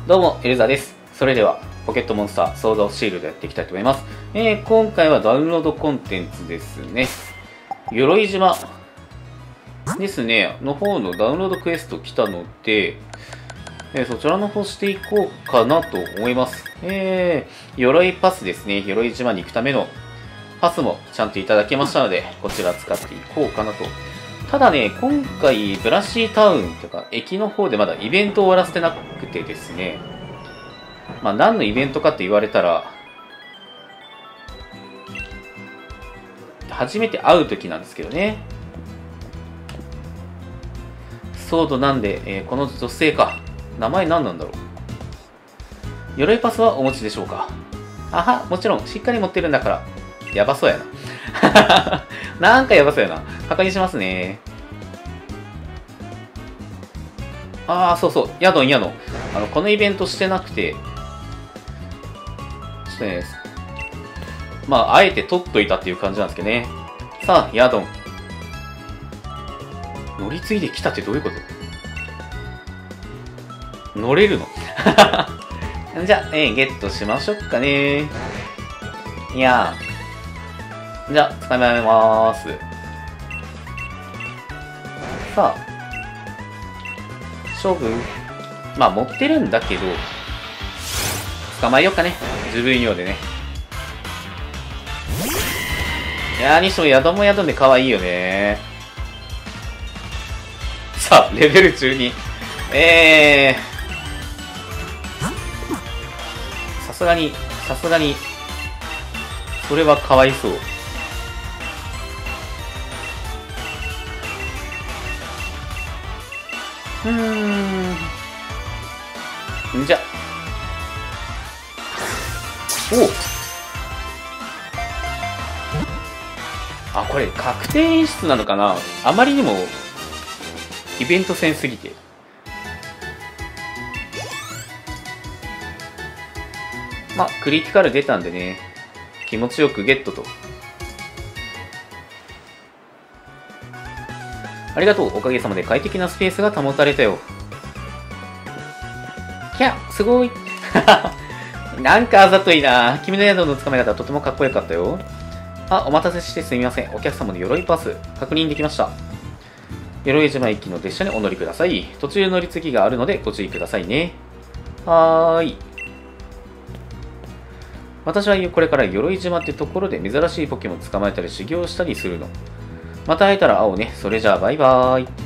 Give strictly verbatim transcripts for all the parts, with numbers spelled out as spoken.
どうも、エルザです。それでは、ポケットモンスターソードオフシールドやっていきたいと思います。えー、今回はダウンロードコンテンツですね。鎧島ですね、の方のダウンロードクエスト来たので、えー、そちらの方していこうかなと思います。えー、鎧パスですね。鎧島に行くためのパスもちゃんといただけましたので、こちら使っていこうかなと。ただね、今回、ブラシータウンというか、駅の方でまだイベントを終わらせてなくてですね、まあ、何のイベントかって言われたら、初めて会う時なんですけどね。ソードなんで、えー、この女性か。名前何なんだろう。鎧パスはお持ちでしょうか。あは、もちろん、しっかり持ってるんだから。やばそうやな。なんかやばそうやな。確認しますね。ああ、そうそう。ヤドン、ヤドン。あの、このイベントしてなくて、ちょっとね、まあ、あえて取っといたっていう感じなんですけどね。さあ、ヤドン。乗り継いできたってどういうこと乗れるのじゃあ、えー、ゲットしましょうかね。いやー。じゃあ、捕まえまーす。さあ。勝負。まあ、持ってるんだけど、捕まえようかね。自分用でね。いやー、にしても宿も宿で可愛いよね。さあ、レベルじゅうに。えー。さすがに、さすがに、それはかわいそう。うーん。んじゃ。おあ、これ確定演出なのかな。あまりにもイベント戦すぎて。まあ、クリティカル出たんでね、気持ちよくゲットと。ありがとう。おかげさまで快適なスペースが保たれたよ。キャすごい。なんかあざといな。君の宿のつかめ方とてもかっこよかったよ。あ、お待たせしてすみません。お客様の鎧パス、確認できました。鎧島駅の列車にお乗りください。途中乗り継ぎがあるのでご注意くださいね。はーい。私はこれから鎧島ってところで珍しいポケモン捕まえたり修行したりするの。また会えたら会おうね。それじゃあバイバーイ。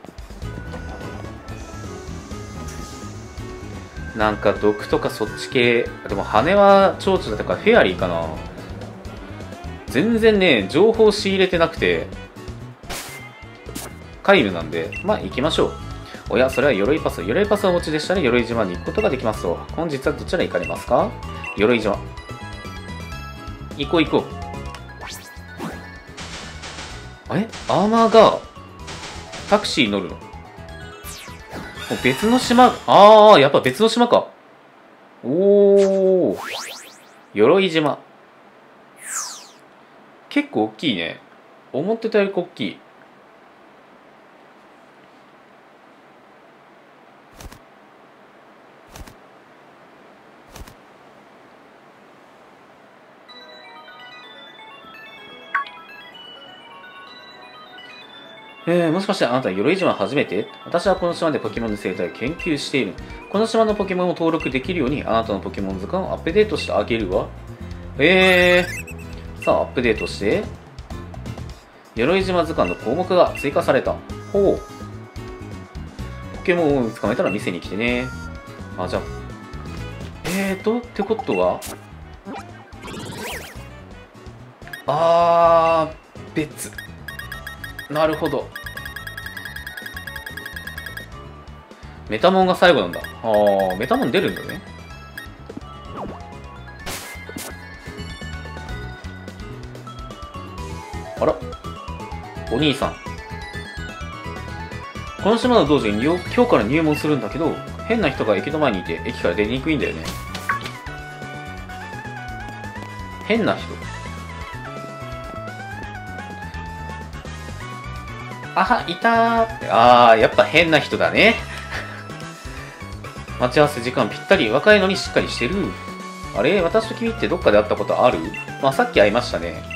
なんか毒とかそっち系。でも羽は蝶々だとかフェアリーかな。全然ね、情報仕入れてなくて。カイルなんで、まあ行きましょう。おや、それは鎧パス。鎧パスをお持ちでしたら鎧島に行くことができますと。本日はどちら行かれますか？鎧島。行こう行こう。あれアーマーがタクシーに乗るの？別の島、ああ、やっぱ別の島か。おー。鎧島。結構大きいね。思ってたより大きい。えー、もしかしてあなた鎧島初めて？私はこの島でポケモンの生態を研究している。この島のポケモンを登録できるようにあなたのポケモン図鑑をアップデートしてあげるわ。えー、さあアップデートして。鎧島図鑑の項目が追加された。ほう。ポケモンを捕まえたら店に来てね。あ、じゃあ。えーと、ってことはあー、別。なるほど。メタモンが最後なんだ。あー、メタモン出るんだね。あら、お兄さん。この島の道場に今日から入門するんだけど、変な人が駅の前にいて駅から出にくいんだよね。変な人。あは、いたーって。あー、やっぱ変な人だね。 待ち合わせ時間ぴったり。若いのにしっかりしてる。あれ、私と君ってどっかで会ったことある？まあ、さっき会いましたね。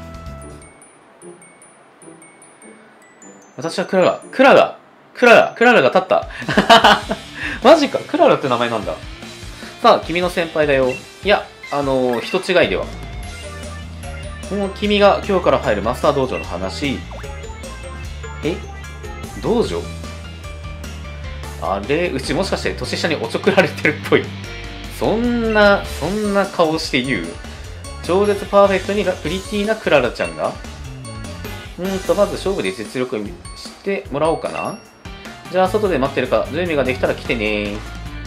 私はクララ。クララクララクララが立った。マジか、クララって名前なんだ。さあ、君の先輩だよ。いや、あのー、人違いでは。もう君が今日から入るマスター道場の話。え？道場？あれ、うちもしかして年下におちょくられてるっぽい。そんな、そんな顔して言う？超絶パーフェクトにプリティなクララちゃんがうんと、まず勝負で実力をしてもらおうかな。じゃあ、外で待ってるから、準備ができたら来てね。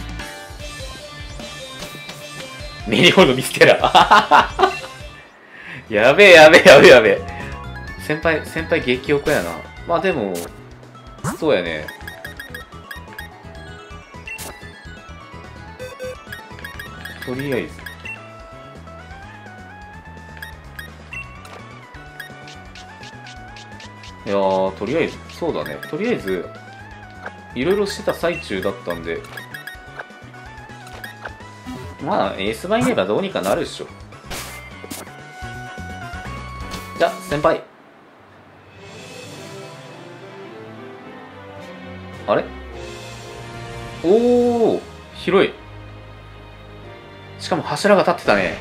メリオのミステラ。やべえやべえやべえやべえ。先輩、先輩激おこやな。まあでも、そうやね。とりあえず。いやー、とりあえず、そうだね。とりあえず、いろいろしてた最中だったんで、まあ、エース版いればどうにかなるでしょ。じゃあ、先輩。あれ？おー、広い。しかも柱が立ってたね。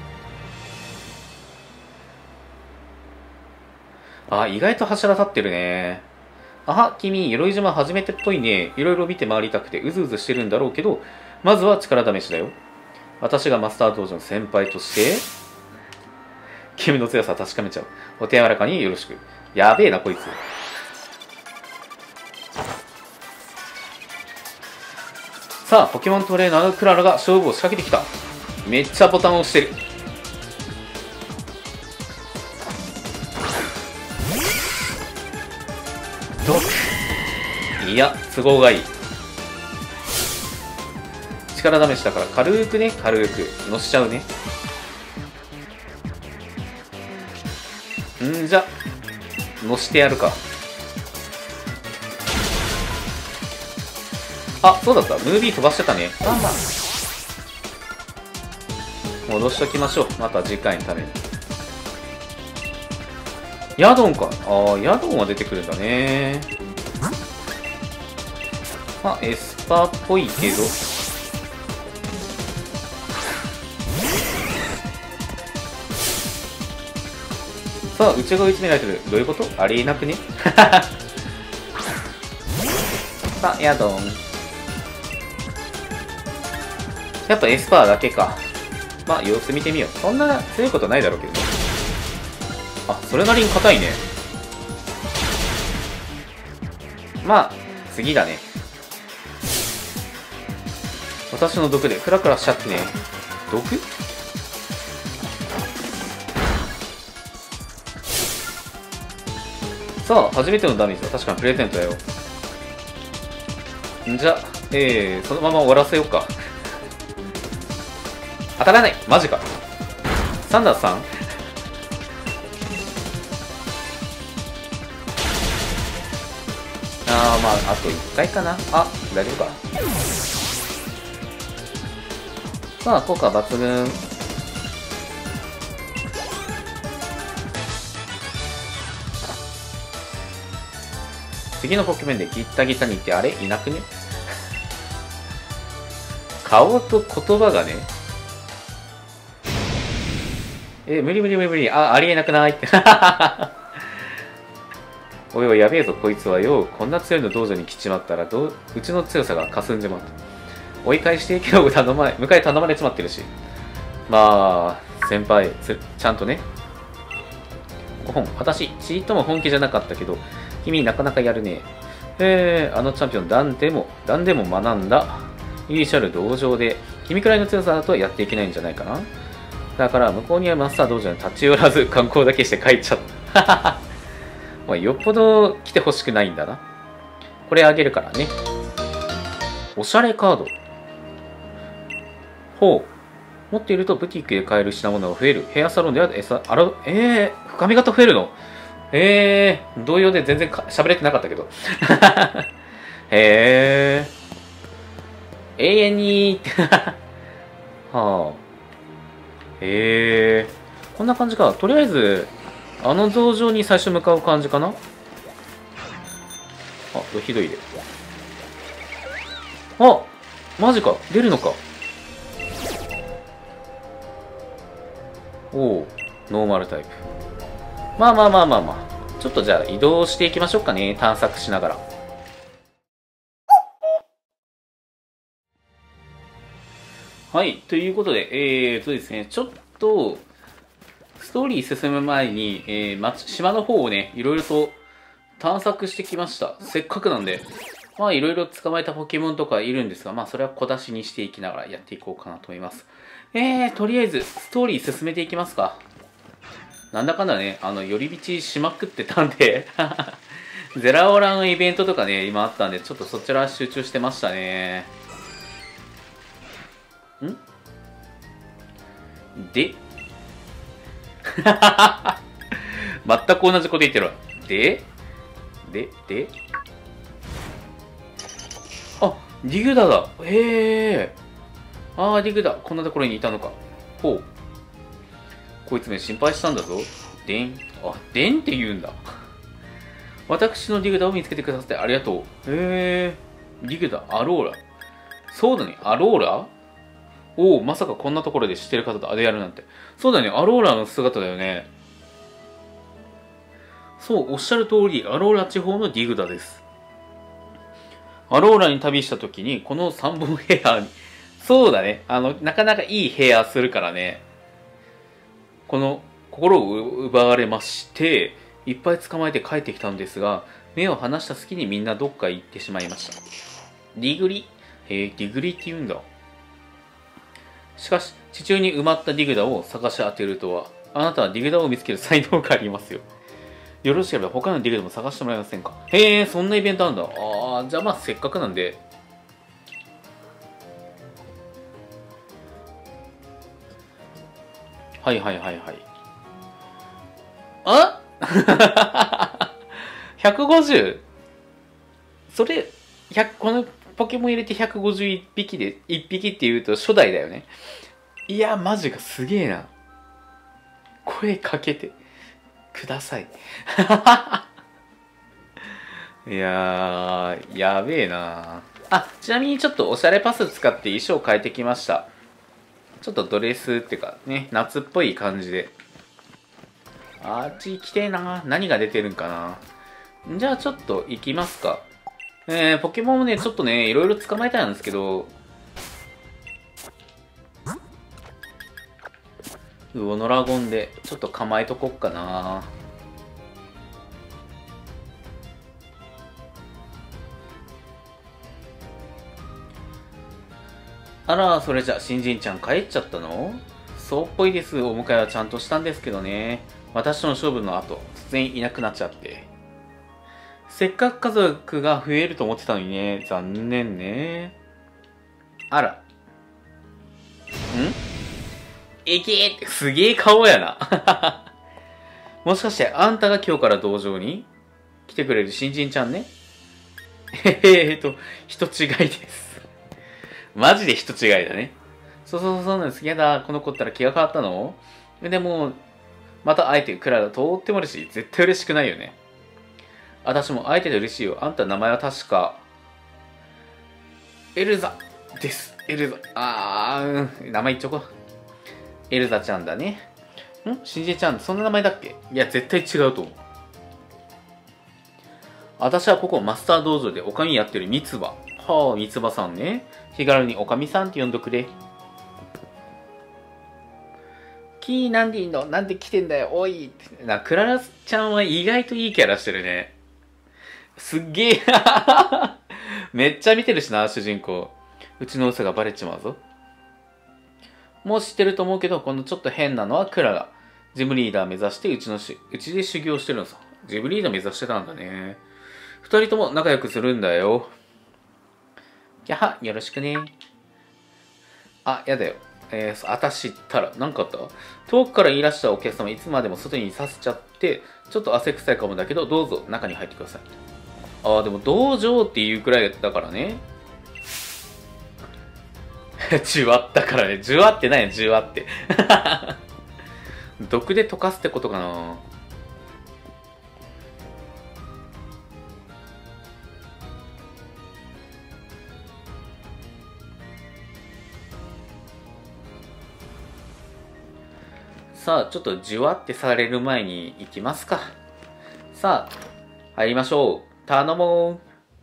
あ、意外と柱立ってるね。あは、君、鎧島初めてっぽいね。いろいろ見て回りたくてうずうずしてるんだろうけど、まずは力試しだよ。私がマスター道場の先輩として、君の強さを確かめちゃう。お手柔らかによろしく。やべえな、こいつ。さあ、ポケモントレーナーのクララが勝負を仕掛けてきた。めっちゃボタンを押してる。ドク。いや、都合がいい。力試しだから軽くね、軽く乗しちゃうね。んじゃ、乗してやるか。あ、そうだった。ムービー飛ばしてたね。バンバン。戻しときましょう。また次回のために。ヤドンか。ああ、ヤドンは出てくるんだね。まあ、エスパーっぽいけど。さあ、内側追い詰められてる。どういうこと？ありえなくね。さあ、ヤドン。やっぱエスパーだけか。まあ、様子見てみよう。そんな強いことないだろうけどね。あ、それなりに硬いね。まあ、次だね。私の毒でクラクラしちゃってね。毒？さあ、初めてのダメージは確かにプレゼントだよ。んじゃ、えー、そのまま終わらせようか。当たらない。マジか。サンダースさん。あー、まあ、あといっかいかな。あ、大丈夫か。さあ、効果抜群。次のポケモンでギッタギタにってあれいなくね？顔と言葉がね。え、無理無理無理無理。あ、ありえなくないって。おいおい、やべえぞ、こいつはよ。こんな強いの道場に来ちまったら、どう、うちの強さが霞んじまう。追い返していけど、頼まれ、迎え頼まれちまってるし。まあ、先輩、つちゃんとね。ごほん、私、ちっとも本気じゃなかったけど、君なかなかやるね。えー、あのチャンピオン、ダンでも、ダンでも学んだ。イニシャル道場で、君くらいの強さだとやっていけないんじゃないかな。だから、向こうにはマスター道場に立ち寄らず、観光だけして帰っちゃった。まあ、よっぽど来てほしくないんだな。これあげるからね。おしゃれカード。ほう。持っているとブティックで買える品物が増える。ヘアサロンでは餌、あら、えー、深み型増えるの？えー、同様で全然喋れてなかったけど。へー。 永遠にはあ。へえ。こんな感じか。とりあえず、あの道場に最初向かう感じかな。あ、ひどいで。あ、マジか。出るのか。おお、ノーマルタイプ。まあまあまあまあまあ。ちょっとじゃあ移動していきましょうかね。探索しながら。はい。ということで、えーとですね、ちょっと、ストーリー進む前に、えー、町、島の方をね、いろいろと探索してきました。せっかくなんで。まあ、いろいろ捕まえたポケモンとかいるんですが、まあ、それは小出しにしていきながらやっていこうかなと思います。えー、とりあえず、ストーリー進めていきますか。なんだかんだね、あの、寄り道しまくってたんで、ゼラオラのイベントとかね、今あったんで、ちょっとそちら集中してましたね。んで全く同じこと言ってるわ。ででであ、ディグダだ。へえ。あー、ディグダ。こんなところにいたのか。ほう。こいつめ心配したんだぞ。でん。あ、でんって言うんだ。私のディグダを見つけてくださってありがとう。へえ。ディグダ、アローラ。そうだね、アローラ。おお、まさかこんなところで知ってる方とあれやるなんて。そうだね、アローラの姿だよね。そう、おっしゃる通り、アローラ地方のディグダです。アローラに旅した時に、このさんぼんヘアに、そうだね、あの、なかなかいいヘアするからね。この、心を奪われまして、いっぱい捕まえて帰ってきたんですが、目を離した隙にみんなどっか行ってしまいました。ディグリへえ、ディグリって言うんだ。しかし、地中に埋まったディグダを探し当てるとは、あなたはディグダを見つける才能がありますよ。よろしければ他のディグダも探してもらえませんか。へえ、そんなイベントあるんだ。ああ、じゃあまあせっかくなんで。はいはいはいはい。あひゃくごじゅう? それ、このポケモン入れてひゃくごじゅういっぴきで、いっぴきって言うと初代だよね。いや、マジかすげえな。声かけてください。いやー、やべえな。あ、ちなみにちょっとおしゃれパス使って衣装変えてきました。ちょっとドレスっていうかね、夏っぽい感じで。あっち行きてえな。何が出てるんかな。じゃあちょっと行きますか。えー、ポケモンをね、ちょっとね、いろいろ捕まえたいんですけど、ウオノラゴンでちょっと構えとこっかな。あら、それじゃ、新人ちゃん帰っちゃったの？そうっぽいです。お迎えはちゃんとしたんですけどね。私との勝負の後、突然いなくなっちゃって。せっかく家族が増えると思ってたのにね。残念ね。あら。んえけーって、すげえ顔やな。もしかして、あんたが今日から道場に来てくれる新人ちゃんね。えーと、人違いです。マジで人違いだね。そうそうそうなんです。やだ、この子ったら気が変わったの？でも、また会えてクララとっても嬉しい。絶対嬉しくないよね。私も会えてて嬉しいよ。あんた名前は確か、エルザです。エルザ。あー、うん、名前言っちゃおうか。エルザちゃんだね。ん？新人ちゃん、そんな名前だっけ？いや、絶対違うと思う。私はここマスター道場でおかみやってる三つ葉。はあ、三つ葉さんね。気軽におかみさんって呼んどくれ。キーなんでいいの？なんで来てんだよ、おいって。な、クララちゃんは意外といいキャラしてるね。すっげえ。めっちゃ見てるしな、主人公。うちの嘘がバレちまうぞ。もう知ってると思うけど、このちょっと変なのはクララ。ジムリーダー目指してうちのし、うちで修行してるのさ。ジムリーダー目指してたんだね。二人とも仲良くするんだよ。やは、よろしくね。あ、やだよ。えー、あたしったら、なんかあった？遠くからいらっしゃるお客様、いつまでも外にさせちゃって、ちょっと汗臭いかもだけど、どうぞ中に入ってください。ああ、でも道場っていうくらいだからね。 じゅわったからね。じゅわってないの、じゅわって。毒で溶かすってことかな。さあ、ちょっとじゅわってされる前に行きますか。さあ、入りましょう。頼もう。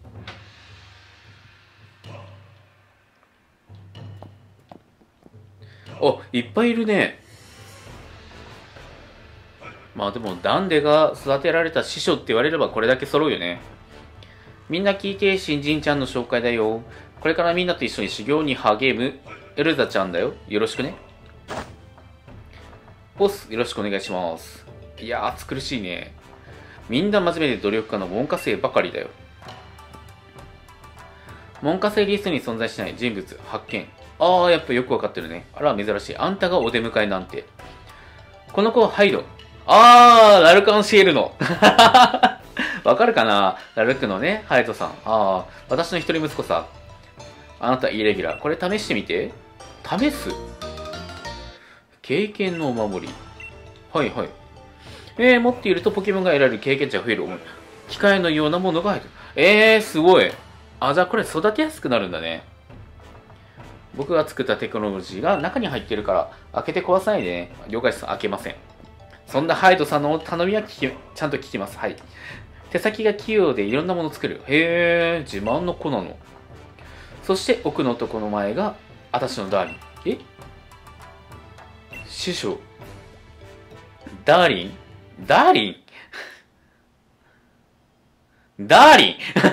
お、いっぱいいるね。まあでも、ダンデが育てられた師匠って言われればこれだけ揃うよね。みんな聞いて、新人ちゃんの紹介だよ。これからみんなと一緒に修行に励むエルザちゃんだよ。よろしくね。ボス、よろしくお願いします。いやー、暑苦しいね。みんな真面目で努力家の門下生ばかりだよ。門下生リストに存在しない人物発見。ああ、やっぱよくわかってるね。あら、珍しい。あんたがお出迎えなんて。この子、ハイド。ああ、ラルカンシエルの。わかるかな、ラルクのね、ハイドさん。ああ、私の一人息子さ。あなた、イレギュラー。これ試してみて。試す経験のお守り。はいはい。えー、持っているとポケモンが得られる経験値が増える。機械のようなものが入る。えー、すごい。あ、じゃあこれ育てやすくなるんだね。僕が作ったテクノロジーが中に入ってるから、開けて壊さないでね。了解です。開けません。そんなハイドさんの頼みは聞き、ちゃんと聞きます。はい。手先が器用でいろんなものを作る。へー、自慢の子なの。そして奥の男の前が、私のダーリン。え師匠。ダーリンダーリンダーリン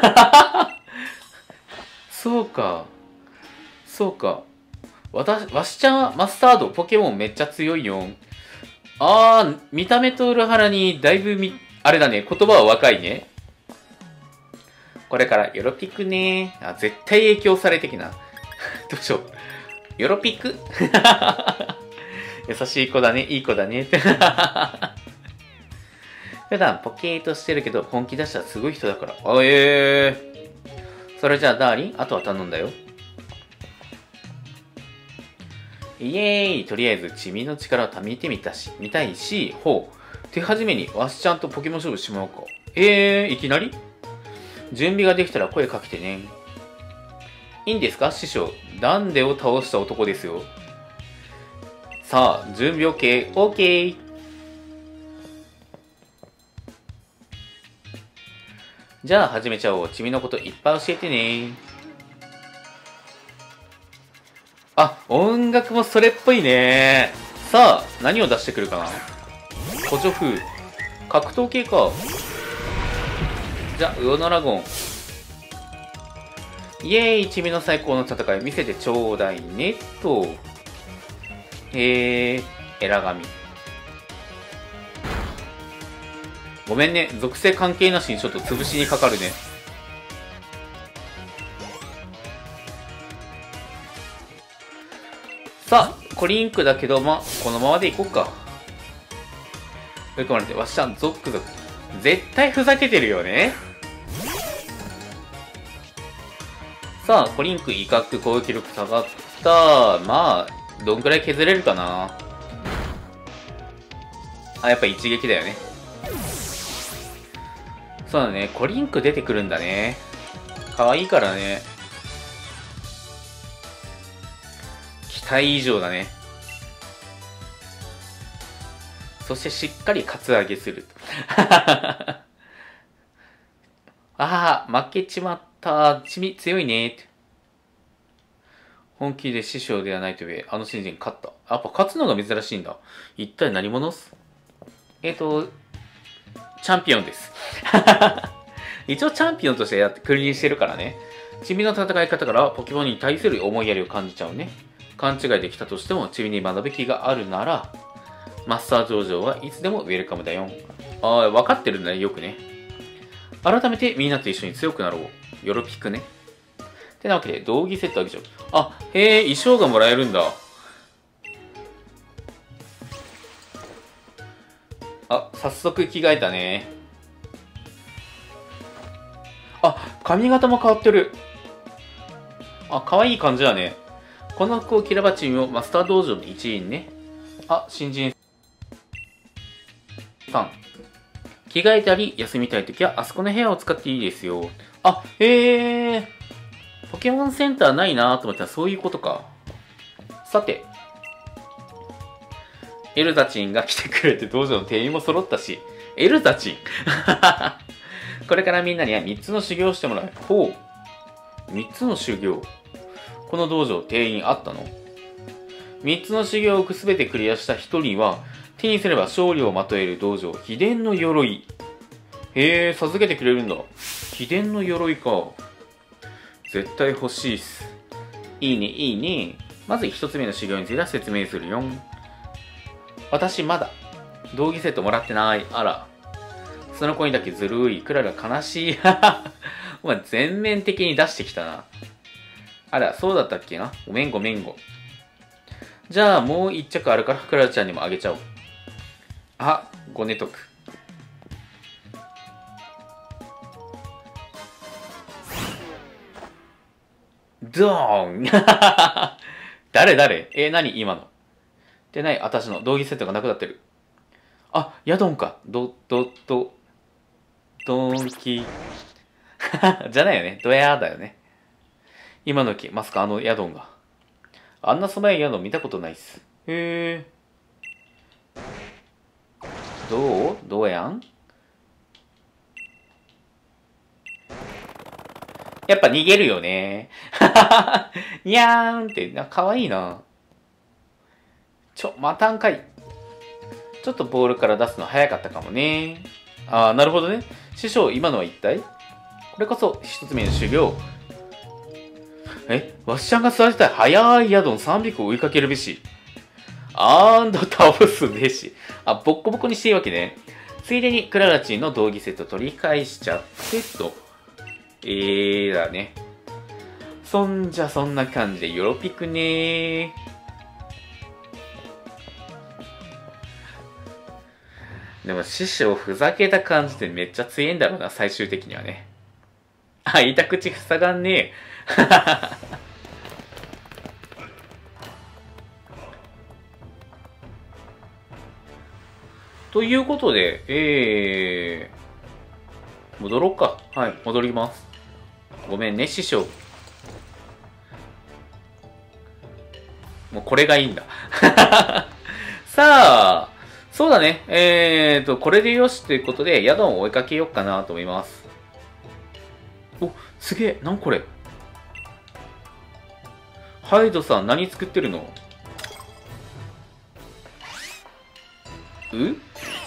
そうか。そうか。わた、わしちゃんはマスタード、ポケモンめっちゃ強いよ。あー、見た目と裏腹にだいぶみ、あれだね、言葉は若いね。これからヨロピクね。あ、絶対影響されてきな。どうしよう。ヨロピク優しい子だね、いい子だね。普段ポケーとしてるけど、本気出したらすごい人だから。あ、えー。それじゃあ、ダーリン、あとは頼んだよ。イエーイ、とりあえず、チミの力を試してみたし、見たいし、ほう。手始めに、わしちゃんとポケモン勝負しまおうか。えー、いきなり準備ができたら声かけてね。いいんですか、師匠。ダンデを倒した男ですよ。さあ、準備 OK。OK。じゃあ始めちゃおう。君のこといっぱい教えてね。あ、音楽もそれっぽいね。さあ、何を出してくるかな。補助風。格闘系か。じゃあ、ウオノラゴン。イエーイ、君の最高の戦い見せてちょうだいねと。へえ、エラ神。ごめんね、属性関係なしにちょっと潰しにかかるね。さあ、コリンクだけど、まあ、このままでいこうか。追い込まれて、わっしゃん、ゾックゾク。絶対ふざけてるよね。さあ、コリンク威嚇攻撃力下がった。まあ、どんくらい削れるかな。あ、やっぱ一撃だよね。そうだね、コリンク出てくるんだね。可愛いからね。期待以上だね。そしてしっかりカツアゲする。ああ、負けちまった。ちみ、強いね。本気で師匠ではないと言え、あの新人勝った。やっぱ勝つのが珍しいんだ。一体何者っす？えっと、チャンピオンです。一応チャンピオンとしてやって君臨してるからね。チミの戦い方からポケモンに対する思いやりを感じちゃうね。勘違いできたとしても、チミに学ぶ気があるなら、マスター上場はいつでもウェルカムだよ。ああ、分かってるんだね、よくね。改めてみんなと一緒に強くなろう。よろぴくね。てなわけで、道着セットあげちゃう。あ、へえ、衣装がもらえるんだ。あ、早速着替えたね。あ、髪型も変わってる。あ、可愛い感じだね。 この服を着ればチームをマスター道場の一員ね。あ、新人さん。着替えたり休みたいときはあそこの部屋を使っていいですよ。あ、へえ。ポケモンセンターないなと思ったらそういうことか。さて。エルザチンが来てくれて道場の店員も揃ったし。エルザチンこれからみんなにはみっつの修行をしてもらう。ほう。みっつの修行。この道場店員あったの？ みっ つの修行をすべてクリアしたひとりは、手にすれば勝利をまとえる道場、秘伝の鎧。へえ、授けてくれるんだ。秘伝の鎧か。絶対欲しいっす。いいね、いいね。まずひとつめの修行については説明するよ。私まだ、道着セットもらってない。あら。その子にだけずるい。クララ悲しい。お前全面的に出してきたな。あら、そうだったっけな。ごめんごめんご。じゃあもう一着あるからクララちゃんにもあげちゃおう。あ、ごねとく。ドーン誰誰えー、何今の。でない、私の道着セットがなくなってる。あ、ヤドンか。ど、ど、ど、ドンキ。じゃないよね。ドヤーだよね。今の木、まさかあのヤドンが。あんな素早いヤドン見たことないっす。へえ。どうどうやんやっぱ逃げるよね。にゃーんって、な、かわいいな。ちょ、またんかい。ちょっとボールから出すの早かったかもね。あー、なるほどね。師匠、今のは一体これこそ一つ目の修行。え、わしちゃんが座りたい速いヤドンさんびきを追いかけるべし。アンド倒すべし。あ、ボッコボコにしていいわけね。ついでにクララチンの道着セット取り返しちゃってと。えーだね。そんじゃそんな感じでヨロピクねー。でも師匠ふざけた感じでめっちゃ強いんだろうな、最終的にはね。あ、いた口塞がんねえ。ということで、えー、戻ろうか。はい、戻ります。ごめんね、師匠。もうこれがいいんだ。さあ、そうだね。えーと、これでよしということで、ヤドンを追いかけようかなと思います。お、すげえ、なんこれ。ハイドさん、何作ってるの？うう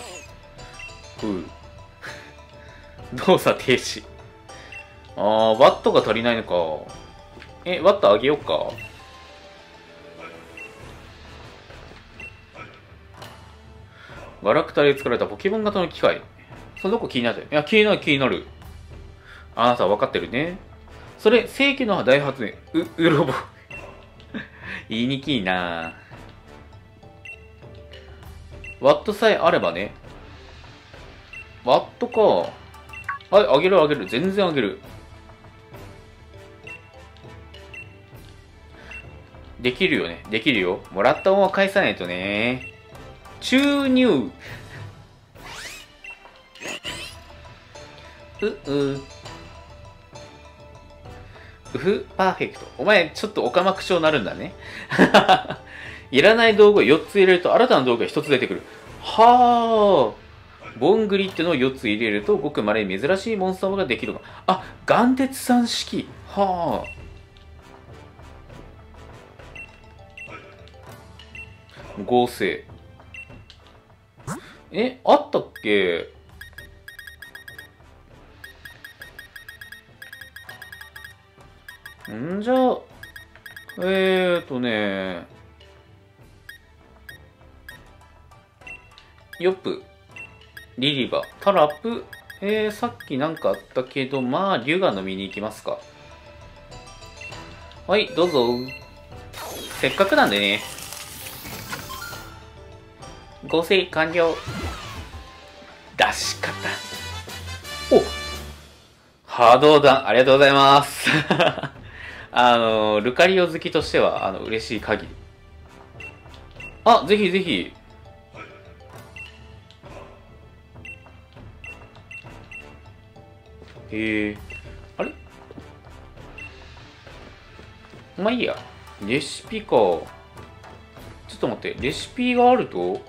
動作停止。あー、ワットが足りないのか。え、ワットあげようか。ガラクタで作られたポケモン型の機械。そのどこ気になる？いや、気になる気になる。あなたは分かってるね。それ、正規の大発明。う、うろぼ。言いにくいなワットさえあればね。ワットか。はい、あげるあげる。全然あげる。できるよね。できるよ。もらった恩は返さないとね。注入。う、う。うふ、パーフェクト。お前、ちょっとオカマ口調になるんだね。いらない道具をよっつ入れると新たな道具がひとつ出てくる。はあ。ボングリってのをよっつ入れるとごく稀に珍しいモンスターができるが。あ、眼鉄さん式。はあ。合成。え、あったっけ？んじゃ、えーとね、ヨップ、リリバ、タラップ、えー、さっきなんかあったけど、まあ、竜が飲みに行きますか。はい、どうぞ。せっかくなんでね。合成完了。出し方。お、波動弾、ありがとうございます。 あの、ルカリオ好きとしては、あの、嬉しい限り。あ、ぜひぜひ。へえ。あれまあいいや。レシピか。ちょっと待って。レシピがあると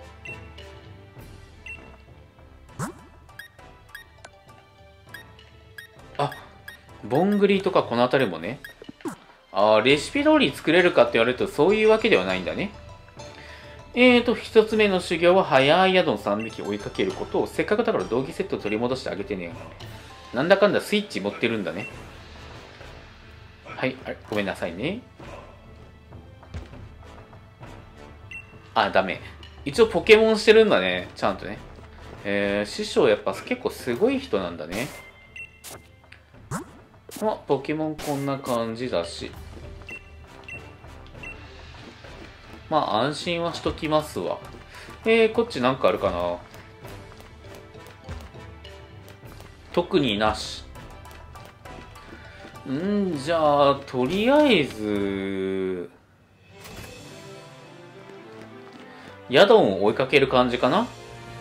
あ、ボングリとかこの辺りもね。ああ、レシピ通り作れるかって言われるとそういうわけではないんだね。えーと、一つ目の修行は、早い宿のさんびき追いかけることを、せっかくだから道着セット取り戻してあげてね。なんだかんだスイッチ持ってるんだね。はい、あれ、ごめんなさいね。あ、ダメ。一応ポケモンしてるんだね。ちゃんとね。えー、師匠やっぱ結構すごい人なんだね。まあ、ポケモンこんな感じだし。まあ、安心はしときますわ。えー、こっちなんかあるかな。特になし。んじゃあ、とりあえず、ヤドンを追いかける感じかな。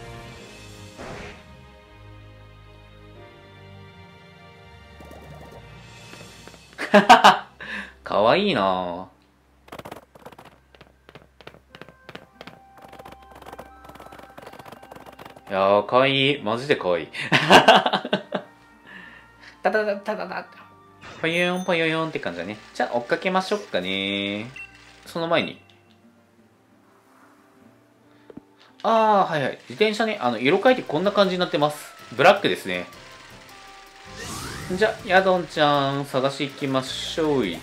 かわいいな。いやー、かわいい。マジでかわいい。ただだただだぽよんぽよよんって感じだね。じゃあ追っかけましょうかね。その前に。あー、はいはい。自転車ね、あの、色変えてこんな感じになってます。ブラックですね。じゃあ、ヤドンちゃん、探し行きましょうい。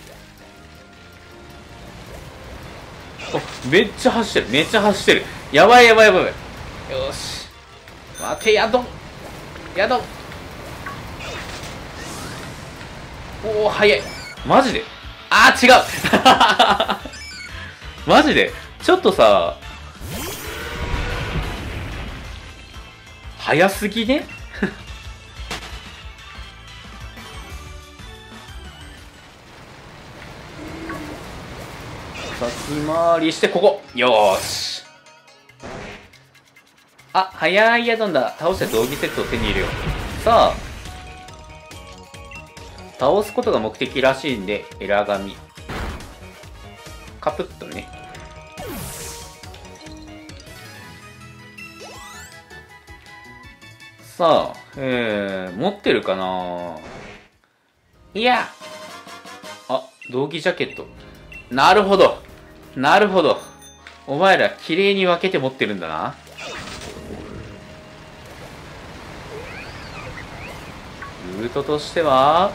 お、めっちゃ走ってる。めっちゃ走ってる。やばいやばいやばい。よし。待て、ヤドン。ヤドン。おお、早い。マジであー、違うマジでちょっとさ、早すぎね先回りして、ここよーし。あ、早いヤドンだ。倒して道着セットを手に入れよう。さあ、倒すことが目的らしいんで、エラ紙。カプッとね。さあ、えー、持ってるかないやあ、道着ジャケット。なるほど。なるほど。お前ら、綺麗に分けて持ってるんだな。ルートとしては、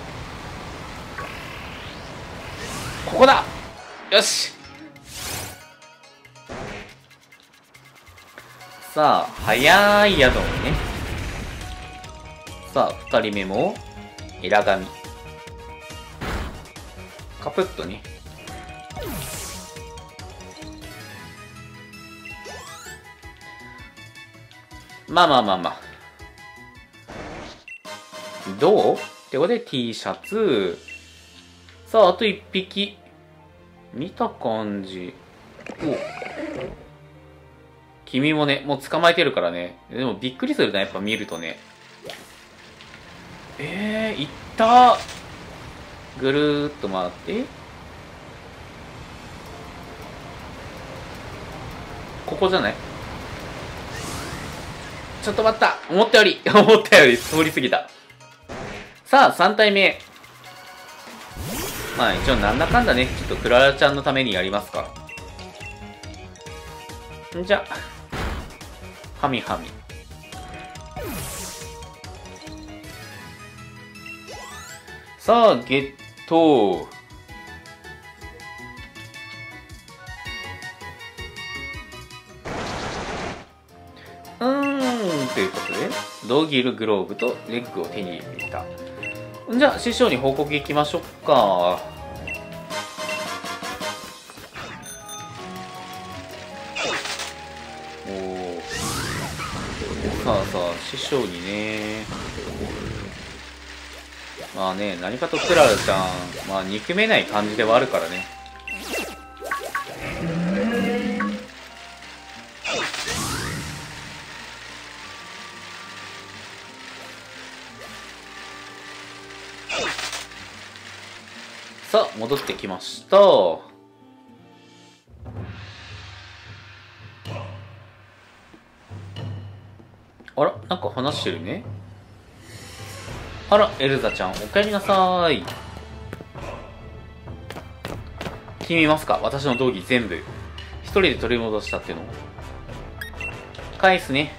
ここだよしさあ、早い宿にね。さあ、二人目も、エラ紙。カプッとね。まあまあまあまあ。どうってことで T シャツ。さあ、あと一匹。見た感じ。お君もね、もう捕まえてるからね。でもびっくりするな、やっぱ見るとね。えー、いったぐるーっと回って。ここじゃないちょっと待った。思ったより、思ったより通り過ぎた。さあ、さん体目。まあ一応なんだかんだね、ちょっとクララちゃんのためにやりますか。んじゃ、はみはみ。さあ、ゲット。うーん、ということで、ドーギルグローブとレッグを手に入れた。じゃあ、師匠に報告行きましょうか。おお。さあさあ、師匠にね。 まあね、何かとクララちゃん、まあ憎めない感じではあるからね。さあ、戻ってきました。あら、なんか話してるね。あら、エルザちゃん、お帰りなさい。君見ますか？私の道着全部。一人で取り戻したっていうのを。返すね。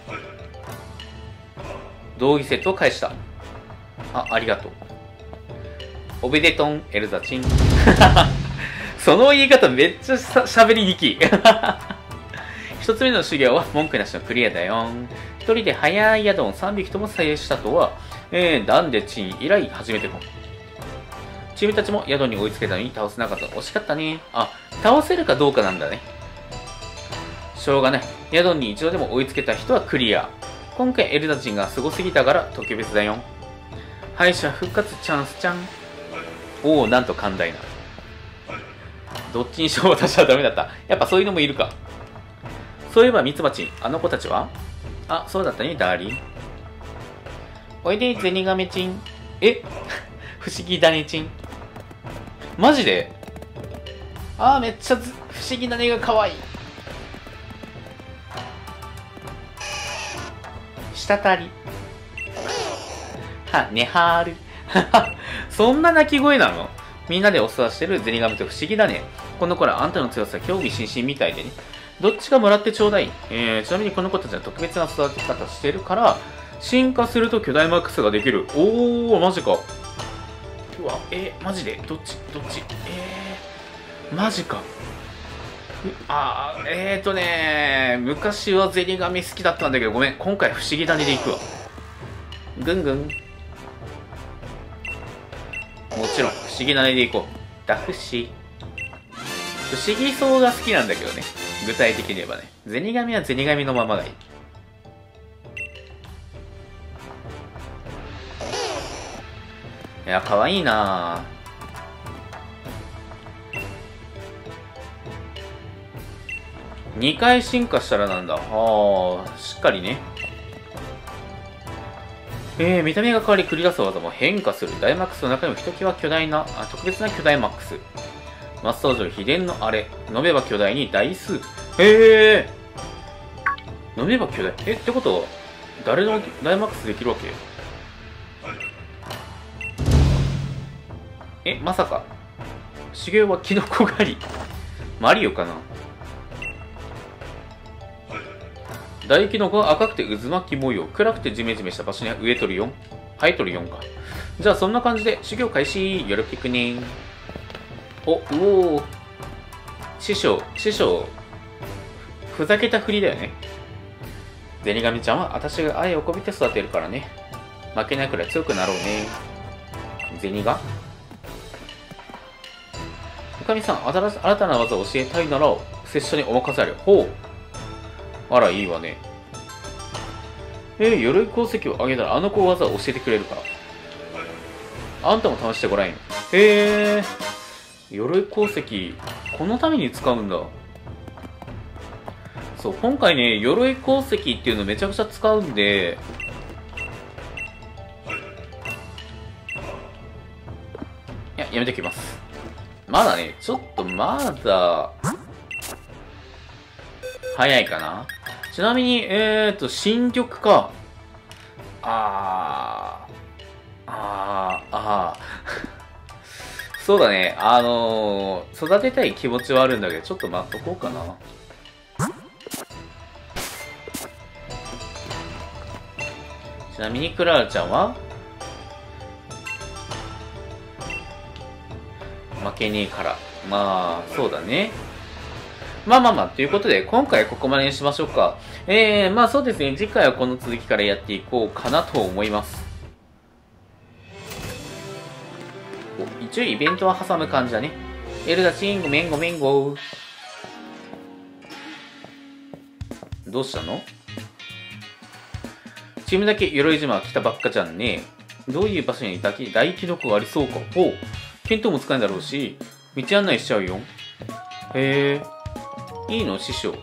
道着セットを返した。あ、ありがとう。オベデトン、エルザチン。その言い方めっちゃしゃ喋りにき。一つ目の修行は文句なしのクリアだよ。一人で早い宿をさんびきとも採用したとは、えー、ダンデチン以来初めても。チームたちも宿に追いつけたのに倒せなかった。惜しかったね。あ、倒せるかどうかなんだね。しょうがない。宿に一度でも追いつけた人はクリア。今回エルザチンがすごすぎたから特別だよ。敗者復活チャンスちゃん。おお、なんと寛大な。どっちにしろ私はダメだった。やっぱそういうのもいるか。そういえばミツバチ、あの子たちは？あ、そうだったね、ダーリン。おいで、ゼニガメチン。え不思議だねチン。マジで？あー、めっちゃ不思議なねがかわいい。したたり。は、ねはーる。そんな鳴き声なの？みんなでお世話してるゼニガメと不思議だね。この子らあんたの強さ興味津々みたいでね。どっちかもらってちょうだい。えー、ちなみにこの子たちは特別な育て方してるから、進化すると巨大マックスができる。おー、マジか。うわ、えー、マジでどっちどっちえー、マジか。あー、えーとねー、昔はゼニガメ好きだったんだけど、ごめん、今回不思議種でいくわ。ぐんぐん。もちろん、不思議種でいこう。ダフシ。不思議そうが好きなんだけどね。具体的に言えばね。ゼニガメはゼニガメのままがいい。いや、かわいいなぁ。にかい進化したらなんだ。ああ、しっかりね。えー、見た目が変わり繰り出す技も変化する。大マックスの中にもひときわ巨大な、あ、特別な巨大マックス。マスター城秘伝のあれ。飲めば巨大に大数。へえ。飲めば巨大。え、ってことは、誰でも大マックスできるわけ？え、まさか。修行はキノコ狩り。マリオかな？大キノコは赤くて渦巻き模様。暗くてジメジメした場所には上取るよん。ハイ取るよんか。じゃあそんな感じで修行開始。よろぴくねん。お、うおー。師匠、師匠。ふざけたふりだよね。ゼニガメちゃんは私が愛をこびて育てるからね。負けないくらい強くなろうね。ゼニガおかみさん、新新たな技を教えたいなら、拙者にお任せあれ。ほう。あら、いいわね。えー、鎧鉱石をあげたらあの子技を教えてくれるから。あんたも試してごらんよ。へえー。鎧鉱石、このために使うんだ。そう、今回ね、鎧鉱石っていうのめちゃくちゃ使うんで、いや、やめてきます。まだね、ちょっとまだ、早いかな。ちなみに、えーと、新緑か。あー、あー、あー。そうだね、あのー、育てたい気持ちはあるんだけど、ちょっと待っとこうかな。ちなみに、クララちゃんは負けねえから。まあ、そうだね。まあまあまあ、ということで、今回はここまでにしましょうか。えー、まあそうですね、次回はこの続きからやっていこうかなと思います。お、一応イベントは挟む感じだね。エルダチン、ごめんごめんご。どうしたの？チームだけ鎧島来たばっかじゃんね。 どういう場所に大大キノコがありそうか。おう。見当もつかないだろうし、道案内しちゃうよ。へえ。いいの師匠。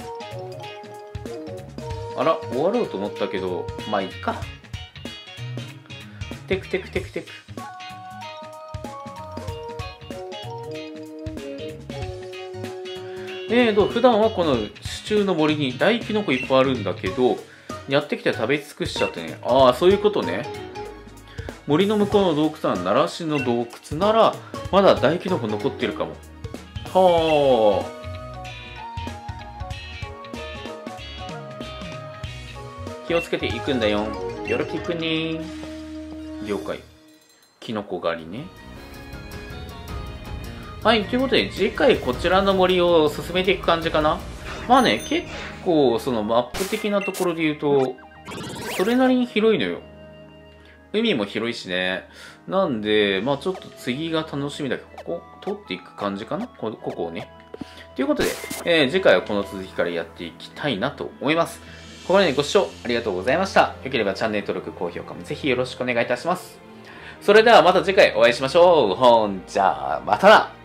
あら、終わろうと思ったけど、まあいいか。テクテクテクテク。えーと、普段はこの支柱の森に大キノコいっぱいあるんだけど、やってきて食べ尽くしちゃってね。ああ、そういうことね。森の向こうの洞窟は奈良市の洞窟なら、まだ大キノコ残ってるかも。はあ。気をつけていくんだよ。よろきくね。了解。キノコ狩りね。はい、ということで、次回こちらの森を進めていく感じかな。まあね、結構、そのマップ的なところで言うと、それなりに広いのよ。海も広いしね。なんで、まあちょっと次が楽しみだけど、ここ、通っていく感じかなこここをね。ということで、えー、次回はこの続きからやっていきたいなと思います。ここまでご視聴ありがとうございました。よければチャンネル登録、高評価もぜひよろしくお願いいたします。それではまた次回お会いしましょう。ほんじゃあ、またな。